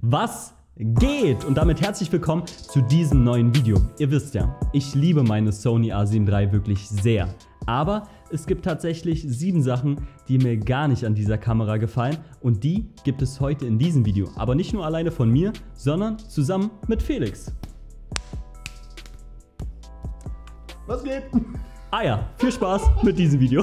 Was geht? Und damit herzlich willkommen zu diesem neuen Video. Ihr wisst ja, ich liebe meine Sony A7 III wirklich sehr. Aber es gibt tatsächlich 7 Sachen, die mir gar nicht an dieser Kamera gefallen. Und die gibt es heute in diesem Video. Aber nicht nur alleine von mir, sondern zusammen mit Felix. Was geht? Ah ja, viel Spaß mit diesem Video.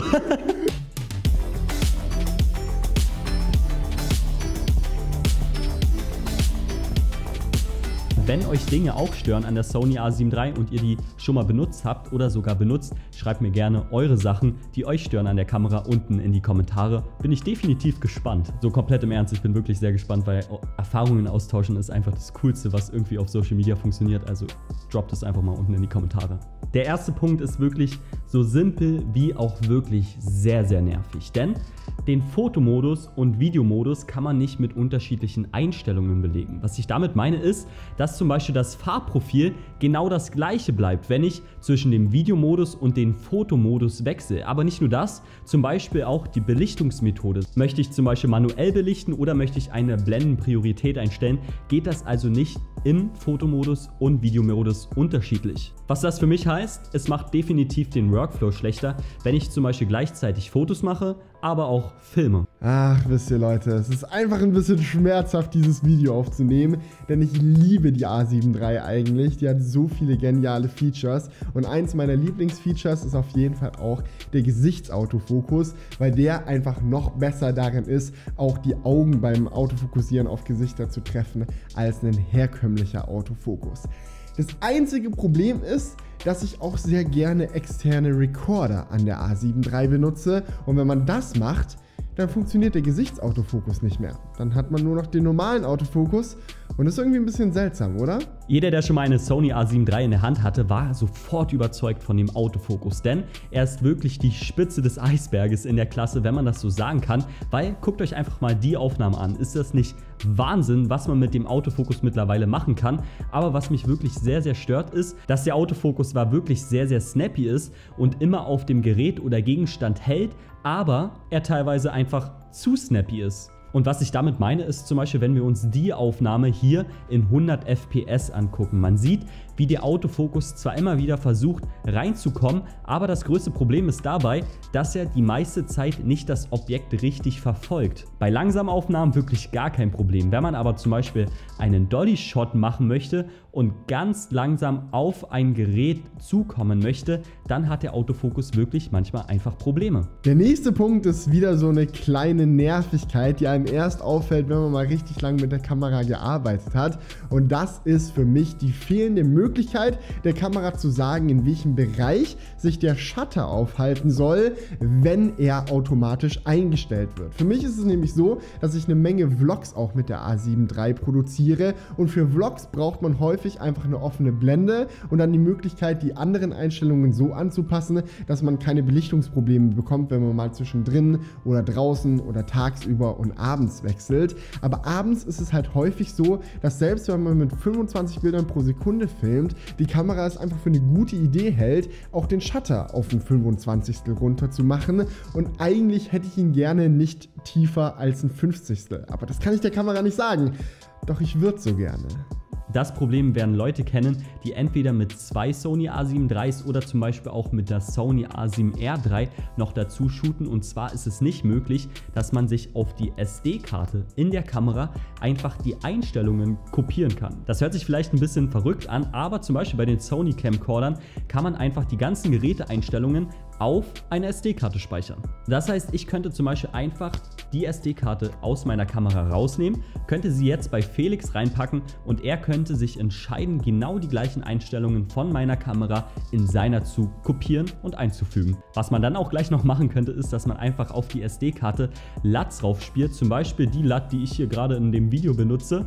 Wenn euch Dinge auch stören an der Sony A7 III und ihr die schon mal benutzt habt oder sogar benutzt, schreibt mir gerne eure Sachen, die euch stören an der Kamera, unten in die Kommentare. Bin ich definitiv gespannt. So komplett im Ernst, ich bin wirklich sehr gespannt, weil Erfahrungen austauschen ist einfach das Coolste, was irgendwie auf Social Media funktioniert. Also droppt es einfach mal unten in die Kommentare. Der erste Punkt ist wirklich so simpel wie auch wirklich sehr, sehr nervig. Denn den Fotomodus und Videomodus kann man nicht mit unterschiedlichen Einstellungen belegen. Was ich damit meine ist, dass zum Beispiel das Farbprofil genau das gleiche bleibt, wenn ich zwischen dem Videomodus und dem Fotomodus wechsle. Aber nicht nur das, zum Beispiel auch die Belichtungsmethode. Möchte ich zum Beispiel manuell belichten oder möchte ich eine Blendenpriorität einstellen, geht das also nicht im Fotomodus und Videomodus unterschiedlich. Was das für mich heißt, es macht definitiv den Workflow schlechter, wenn ich zum Beispiel gleichzeitig Fotos mache, aber auch filme. Ach, wisst ihr Leute, es ist einfach ein bisschen schmerzhaft, dieses Video aufzunehmen, denn ich liebe die A7 III eigentlich. Die hat so viele geniale Features und eins meiner Lieblingsfeatures ist auf jeden Fall auch der Gesichtsautofokus, weil der einfach noch besser darin ist, auch die Augen beim Autofokussieren auf Gesichter zu treffen, als ein herkömmlicher Autofokus. Das einzige Problem ist, dass ich auch sehr gerne externe Recorder an der A7 III benutze und wenn man das macht, dann funktioniert der Gesichtsautofokus nicht mehr. Dann hat man nur noch den normalen Autofokus und das ist irgendwie ein bisschen seltsam, oder? Jeder, der schon mal eine Sony A7 III in der Hand hatte, war sofort überzeugt von dem Autofokus, denn er ist wirklich die Spitze des Eisberges in der Klasse, wenn man das so sagen kann, weil guckt euch einfach mal die Aufnahme an. Ist das nicht Wahnsinn, was man mit dem Autofokus mittlerweile machen kann? Aber was mich wirklich sehr, sehr stört ist, dass der Autofokus zwar wirklich sehr, sehr snappy ist und immer auf dem Gerät oder Gegenstand hält, aber er teilweise einfach zu snappy ist. Und was ich damit meine, ist zum Beispiel, wenn wir uns die Aufnahme hier in 100 FPS angucken. Man sieht, wie der Autofokus zwar immer wieder versucht reinzukommen, aber das größte Problem ist dabei, dass er die meiste Zeit nicht das Objekt richtig verfolgt. Bei langsamen Aufnahmen wirklich gar kein Problem. Wenn man aber zum Beispiel einen Dolly-Shot machen möchte und ganz langsam auf ein Gerät zukommen möchte, dann hat der Autofokus wirklich manchmal einfach Probleme. Der nächste Punkt ist wieder so eine kleine Nervigkeit, die einem erst auffällt, wenn man mal richtig lang mit der Kamera gearbeitet hat. Und das ist für mich die fehlende Möglichkeit der Kamera zu sagen, in welchem Bereich sich der Shutter aufhalten soll, wenn er automatisch eingestellt wird. Für mich ist es nämlich so, dass ich eine Menge Vlogs auch mit der A7 III produziere und für Vlogs braucht man häufig einfach eine offene Blende und dann die Möglichkeit, die anderen Einstellungen so anzupassen, dass man keine Belichtungsprobleme bekommt, wenn man mal zwischendrin oder draußen oder tagsüber und abends wechselt. Aber abends ist es halt häufig so, dass selbst wenn man mit 25 Bildern pro Sekunde filmt, die Kamera es einfach für eine gute Idee hält, auch den Shutter auf ein 25. runter zu machen und eigentlich hätte ich ihn gerne nicht tiefer als ein 50. Aber das kann ich der Kamera nicht sagen, doch ich würde so gerne. Das Problem werden Leute kennen, die entweder mit 2 Sony A7 IIIs oder zum Beispiel auch mit der Sony A7R III noch dazu shooten. Und zwar ist es nicht möglich, dass man sich auf die SD-Karte in der Kamera einfach die Einstellungen kopieren kann. Das hört sich vielleicht ein bisschen verrückt an, aber zum Beispiel bei den Sony Camcordern kann man einfach die ganzen Geräteeinstellungen auf eine SD-Karte speichern. Das heißt, ich könnte zum Beispiel einfach die SD-Karte aus meiner Kamera rausnehmen, könnte sie jetzt bei Felix reinpacken und er könnte sich entscheiden, genau die gleichen Einstellungen von meiner Kamera in seiner zu kopieren und einzufügen. Was man dann auch gleich noch machen könnte, ist, dass man einfach auf die SD-Karte LUTs drauf spielt, zum Beispiel die LUT, die ich hier gerade in dem Video benutze.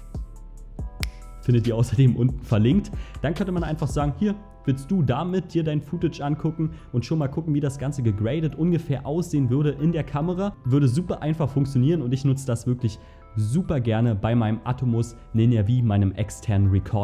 Findet ihr außerdem unten verlinkt. Dann könnte man einfach sagen, hier, willst du damit dir dein Footage angucken und schon mal gucken, wie das Ganze gegradet ungefähr aussehen würde in der Kamera? Würde super einfach funktionieren und ich nutze das wirklich super gerne bei meinem Atomos Ninja V, meinem externen Recorder.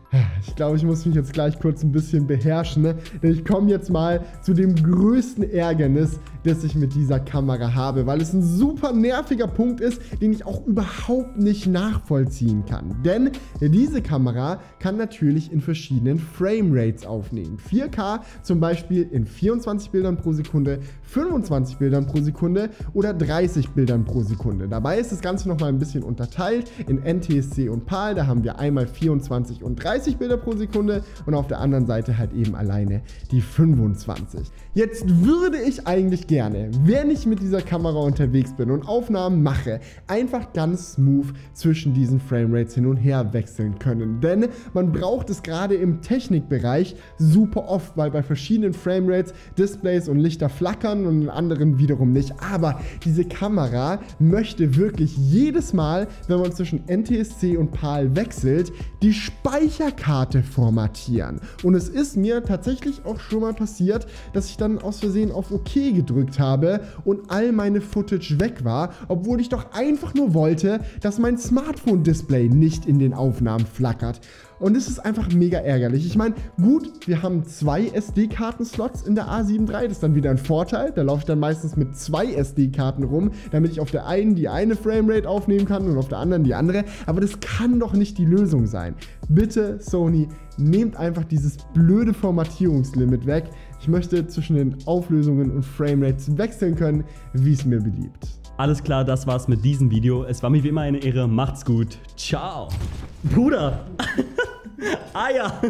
Ich glaube, ich muss mich jetzt gleich kurz ein bisschen beherrschen, ne? Denn ich komme jetzt mal zu dem größten Ärgernis, das ich mit dieser Kamera habe, weil es ein super nerviger Punkt ist, den ich auch überhaupt nicht nachvollziehen kann. Denn diese Kamera kann natürlich in verschiedenen Framerates aufnehmen. 4K zum Beispiel in 24 Bildern pro Sekunde, 25 Bildern pro Sekunde oder 30 Bildern pro Sekunde. Dabei ist das Ganze nochmal ein bisschen unterteilt in NTSC und PAL. Da haben wir einmal 24 und 30 Bilder pro Sekunde und auf der anderen Seite halt eben alleine die 25. Jetzt würde ich eigentlich gerne, wenn ich mit dieser Kamera unterwegs bin und Aufnahmen mache, einfach ganz smooth zwischen diesen Framerates hin und her wechseln können. Denn man braucht es gerade im Technikbereich super oft, weil bei verschiedenen Framerates Displays und Lichter flackern und in anderen wiederum nicht. Aber diese Kamera möchte wirklich jedes Mal, wenn man zwischen NTSC und PAL wechselt, die Speicherkarte formatieren. Und es ist mir tatsächlich auch schon mal passiert, dass ich dann aus Versehen auf OK gedrückt habe und all meine Footage weg war, obwohl ich doch einfach nur wollte, dass mein Smartphone-Display nicht in den Aufnahmen flackert. Und es ist einfach mega ärgerlich. Ich meine, gut, wir haben 2 SD-Karten-Slots in der A7 III, das ist dann wieder ein Vorteil. Da laufe ich dann meistens mit 2 SD-Karten rum, damit ich auf der einen die eine Framerate aufnehmen kann und auf der anderen die andere. Aber das kann doch nicht die Lösung sein. Bitte, Sony, nehmt einfach dieses blöde Formatierungslimit weg. Ich möchte zwischen den Auflösungen und Framerates wechseln können, wie es mir beliebt. Alles klar, das war's mit diesem Video. Es war mir wie immer eine Ehre. Macht's gut. Ciao. Bruder. Ah ja.